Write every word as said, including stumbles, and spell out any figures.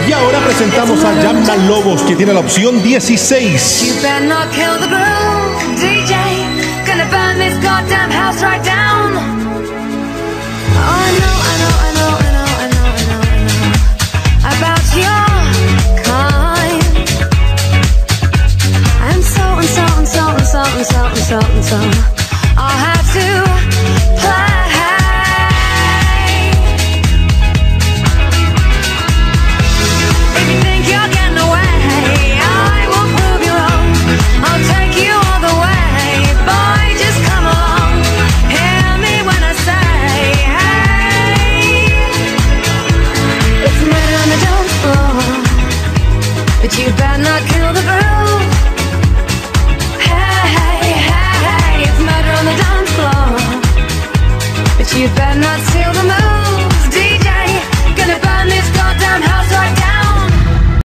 Y ahora presentamos a Jamman Lobos, que tiene la opción dieciséis. You better not kill the groove, D J. Gonna burn this goddamn house right down. Oh, I know, I know, I know, I know, I know, I know, I know about your kind. And so and so and so and so and so and so and so I'll have to play. If you think you're getting away, I will prove you wrong. I'll take you all the way. Boy, just come along. Hear me when I say, hey. It's murder on the dance floor, but you better not kill